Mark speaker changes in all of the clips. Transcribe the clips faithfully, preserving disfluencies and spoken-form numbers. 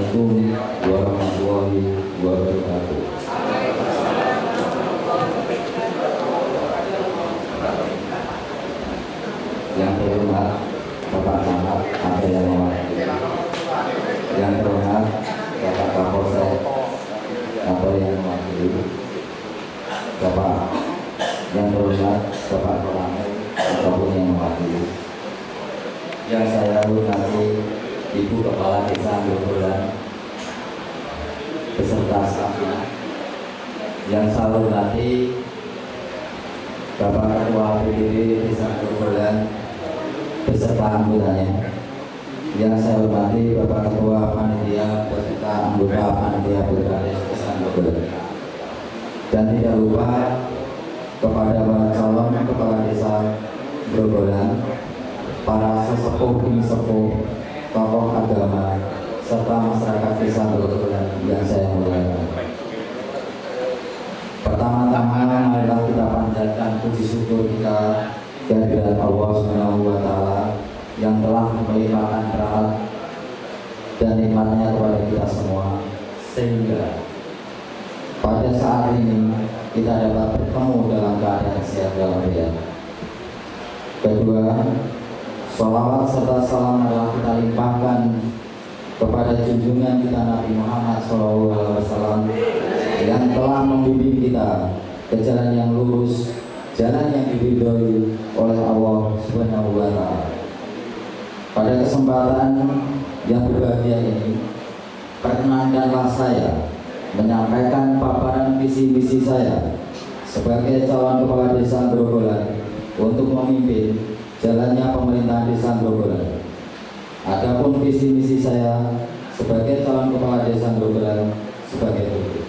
Speaker 1: Assalamualaikum warahmatullahi wabarakatuh. Yang terhormat Bapak Camat, ada yang mewakili. Yang terhormat Bapak Kapolsek, ada yang mewakili. Bapak yang terhormat Bapak Koramil, ataupun yang mewakili. Yang saya hormati Ibu Kepala Desa Grobogan beserta stafnya. Yang saya hormati Bapak Ketua P D W Desa Grobogan beserta anggotanya. Yang saya hormati Bapak Ketua Panitia beserta anggota Panitia Pilkada Desa Grobogan. Dan tidak lupa kepada para calon kepala desa Grobogan, para sesepuh demi sepuh, tokoh agama, serta masyarakat desa Grobogan yang saya muliakan. Pertama-tama marilah kita panjatkan puji syukur kita kehadirat Allah Subhanahu wa Ta'ala yang telah melimpahkan rahmat dan nikmatnya kepada kita semua, sehingga pada saat ini kita dapat bertemu dalam keadaan sehat walafiat. Kedua, sholawat serta salam adalah kita limpahkan kepada junjungan kita Nabi Muhammad shallallahu alaihi wasallam yang telah membimbing kita ke jalan yang lurus, jalan yang diridhoi oleh Allah Subhanahu wa Ta'ala. Pada kesempatan yang berbahagia ini, perkenankanlah saya menyampaikan paparan visi misi saya sebagai calon kepala desa Grobogan untuk memimpin jalannya pemerintahan desa Grobogan. Adapun visi misi saya sebagai calon kepala desa Grobogan sebagai berikut.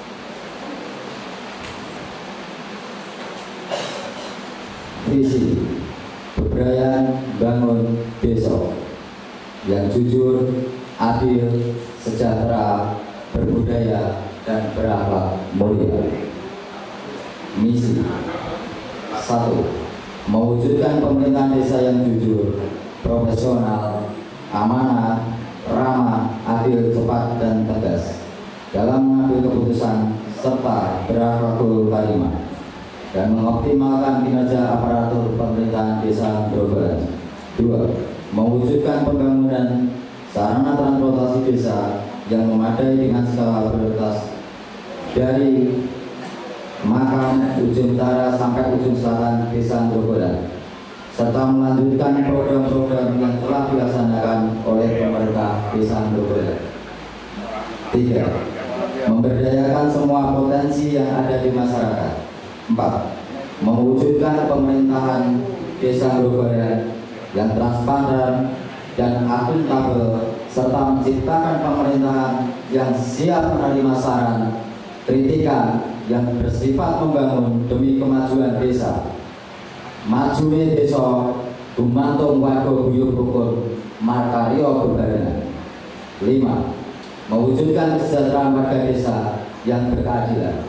Speaker 1: Visi Bebrayan bangun desa yang jujur, adil, sejahtera, berbudaya, dan berakhlak mulia. Misi satu, mewujudkan pemerintahan desa yang jujur, profesional, amanah, ramah, adil, cepat, dan tegas dalam mengambil keputusan serta berakhlakul karimah dan mengoptimalkan kinerja aparatur pemerintahan desa Grobogan. Dua, mewujudkan pembangunan sarana transportasi desa yang memadai dengan skala prioritas dari makam ujung utara sampai ujung selatan desa Grobogan, serta melanjutkan program-program yang telah dilaksanakan oleh pemerintah desa Grobogan. Tiga, memberdayakan semua potensi yang ada di masyarakat. Empat, mewujudkan pemerintahan desa Grobogan yang transparan dan akuntabel, serta menciptakan pemerintahan yang siap menerima saran, kritikan yang bersifat membangun demi kemajuan desa. Majune desa gumantung warga guyub rukun makarya bebarengan. Lima, mewujudkan kesejahteraan warga desa yang berkeadilan.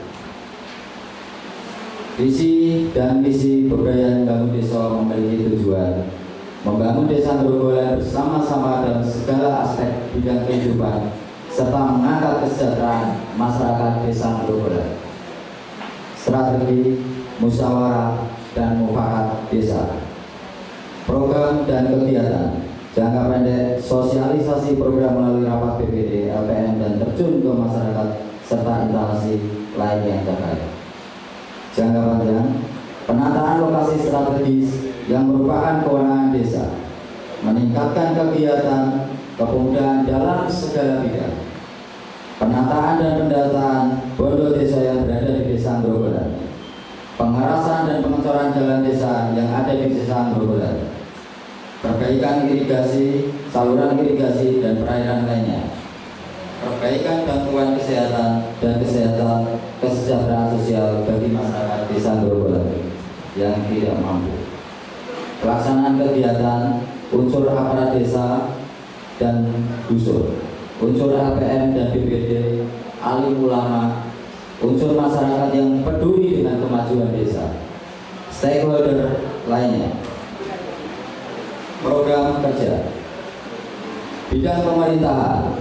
Speaker 1: Visi dan misi Bebrayan bangun desa memiliki tujuan membangun desa Grobogan bersama-sama dalam segala aspek bidang kehidupan serta mengangkat kesejahteraan masyarakat desa Grobogan. Strategi, musyawarah, dan mufakat desa. Program dan kegiatan jangka pendek, sosialisasi program melalui rapat B P D, L P M, dan terjun ke masyarakat serta instalasi lain yang terkait. Jangka panjang, penataan lokasi strategis yang merupakan kewenangan desa, meningkatkan kegiatan kepemudaan dalam segala bidang, penataan dan pendataan bondo desa yang berada di desa Grobogan, pengarasan dan pengecoran jalan desa yang ada di desa Grobogan, perbaikan irigasi, saluran irigasi, dan perairan lainnya, perbaikan bantuan kesehatan dan kesehatan kesejahteraan sosial bagi masyarakat desa Grobogan yang tidak mampu. Pelaksanaan kegiatan unsur aparat desa dan dusun, unsur L P M dan B P D, alim ulama, unsur masyarakat yang peduli dengan kemajuan desa, stakeholder lainnya. Program kerja bidang pemerintahan,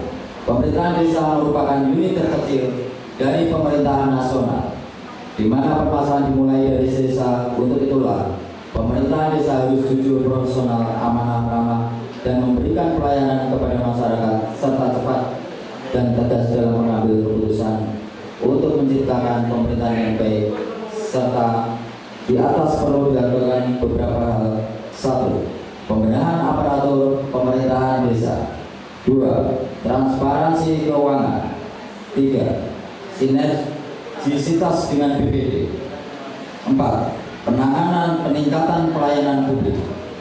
Speaker 1: Pemerintahan desa merupakan unit terkecil dari pemerintahan nasional, di mana permasalahan dimulai dari desa. Untuk itulah pemerintahan desa harus jujur, profesional, amanah, ramah, dan memberikan pelayanan kepada masyarakat serta cepat dan tegas dalam mengambil keputusan untuk menciptakan pemerintahan yang baik. Serta di atas perlu dilakukan beberapa hal. Satu, pembenahan aparatur pemerintahan desa. Dua, transparansi keuangan. Tiga, sinergisitas dengan B P D. Empat, penanganan peningkatan pelayanan publik.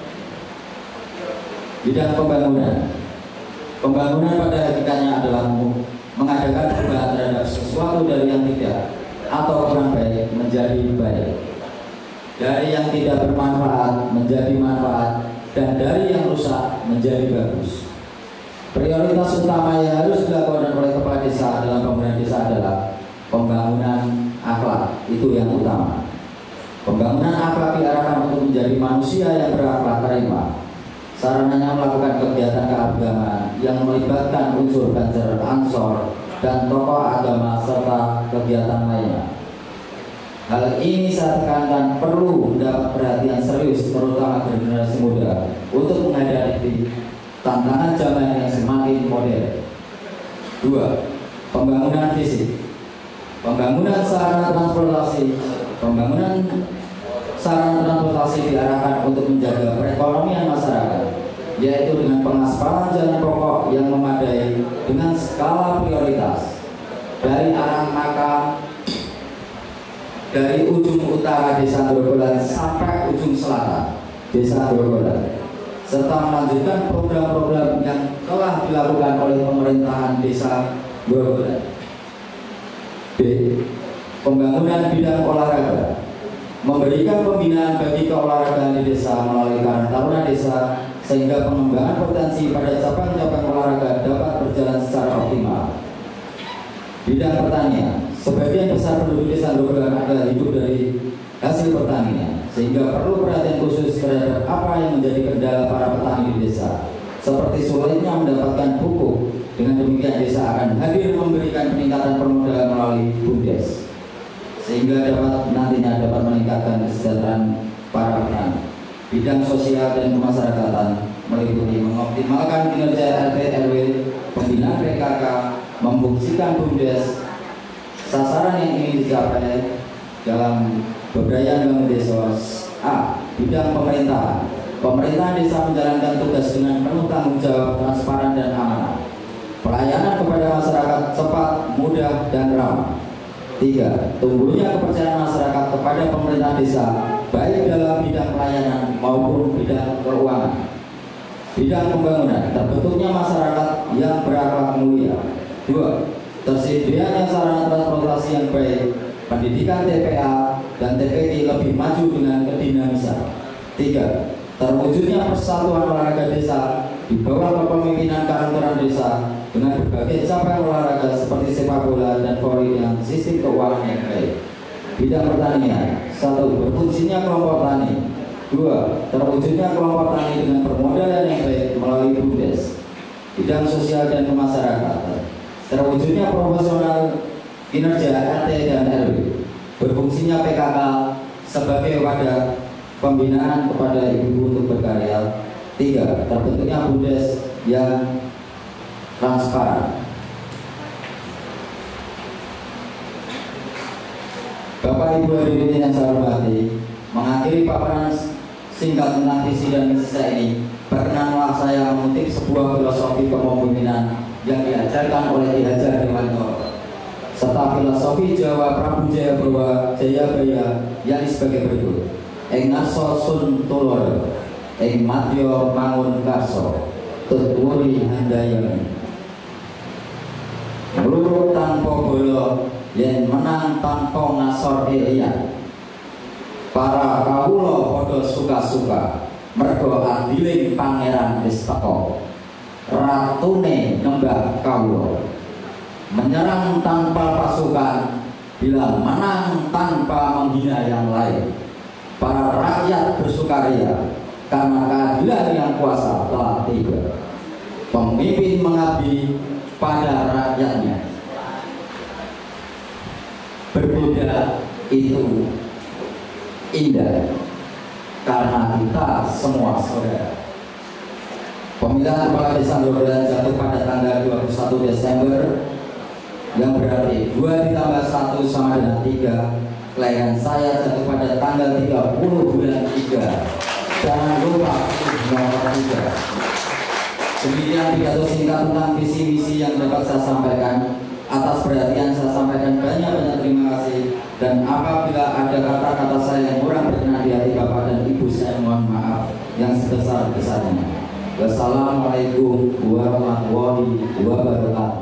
Speaker 1: Bidang pembangunan. Pembangunan pada hakikatnya adalah mengadakan perubahan terhadap sesuatu dari yang tidak atau kurang baik menjadi baik, dari yang tidak bermanfaat menjadi manfaat, dan dari yang rusak menjadi bagus. Prioritas utama yang harus dilakukan oleh kepala desa dalam pembangunan desa adalah pembangunan akhlak. Itu yang utama. Pembangunan akhlak diarahkan untuk menjadi manusia yang berakhlak karimah. Sarananya melakukan kegiatan keagamaan yang melibatkan unsur Banser, Ansor, dan tokoh agama serta kegiatan lainnya. Hal ini saya tekankan perlu mendapat perhatian serius terutama generasi muda untuk menghadapi tantangan zaman yang semakin modern. Dua, pembangunan fisik. Pembangunan sarana transportasi. Pembangunan sarana transportasi diarahkan untuk menjaga perekonomian masyarakat, yaitu dengan pengaspalan jalan pokok yang memadai dengan skala prioritas dari arah Makam, dari ujung utara desa Grogolan sampai ujung selatan desa Grogolan, serta melanjutkan program-program yang telah dilakukan oleh pemerintahan desa Grogolan. B. Pembangunan bidang olahraga. Memberikan pembinaan bagi keolahragaan di desa melalui Karang Taruna Desa, sehingga pengembangan potensi pada cabang-cabang olahraga dapat berjalan secara optimal. Bidang pertanian. Sebagian besar penduduk desa Grogolan adalah hidup dari hasil pertanian, sehingga perlu perhatian khusus terhadap apa yang menjadi kendala para petani di desa, seperti sulitnya mendapatkan pupuk. Dengan demikian desa akan hadir memberikan peningkatan permodalan melalui BUMDes, sehingga dapat nantinya dapat meningkatkan kesejahteraan para petani. Bidang sosial dan kemasyarakatan meliputi mengoptimalkan kinerja R T R W, pembinaan P K K, memfungsikan BUMDes. Sasaran yang ingin dicapai dalam pemberdayaan bangun desa. A. Bidang pemerintahan. Pemerintahan desa menjalankan tugas dengan penuh tanggung jawab, transparan, dan amanah. Pelayanan kepada masyarakat cepat, mudah, dan ramah. Tiga. Tumbuhnya kepercayaan masyarakat kepada pemerintah desa, baik dalam bidang pelayanan maupun bidang keuangan. Bidang pembangunan. Terbentuknya masyarakat yang berakhlak mulia. Dua. Tersedianya sarana transportasi yang baik, pendidikan T P A dan T P T lebih maju dengan kedinamisan. Tiga. Terwujudnya persatuan olahraga desa di bawah kepemimpinan Karang Taruna Desa dengan berbagai cabang olahraga seperti sepak bola dan voli dengan sistem keuangan yang baik. Bidang pertanian. Satu. Berfungsinya kelompok tani. Dua. Terwujudnya kelompok tani dengan permodalan yang baik melalui BUMDes. Bidang sosial dan kemasyarakatan. Terwujudnya profesional kinerja R T dan R W. Berfungsinya P K K sebagai wadah pembinaan kepada ibu untuk berkarya. Tiga. Terbentuknya BUMDes yang transparan. Bapak Ibu hadirin yang saya hormati, mengakhiri paparan singkat tentang visi dan misi saya ini, perkenanlah saya mengutip sebuah filosofi kepemimpinan yang diajarkan oleh Ki Hajar Dewantoro, serta filosofi Jawa Prabu Jayabaya Jayabaya yang sebagai berikut. Ing ngarsa sun tulur, ing madya mangun karso, tutwuri handayani. Lurut tanpa bola, yen menang tanpa ngasor ilian. Para kawula padha suka-suka, merga adiling pangeran wis teka. Ratune nembah kawula, menyerang tanpa pasukan, bila menang tanpa menghina yang lain. Para rakyat bersukaria karena keadilan yang kuasa telah tiba. Pemimpin mengabdi pada rakyatnya. Berbeda itu indah karena kita semua saudara. Pemilihan kepala desa Grobogan jatuh pada tanggal dua puluh satu Desember, yang berarti dua ditambah satu sama dengan tiga. Kelahiran saya jatuh pada tanggal tiga puluh bulan tiga. Jangan lupa nomor tiga. Demikian pidato singkat tentang visi misi yang dapat saya sampaikan. Atas perhatian saya sampaikan banyak-banyak terima kasih. Dan apabila ada kata-kata saya yang kurang berkenan di hati Bapak dan Ibu, saya mohon maaf yang sebesar-besarnya. Wassalamualaikum warahmatullahi wabarakatuh.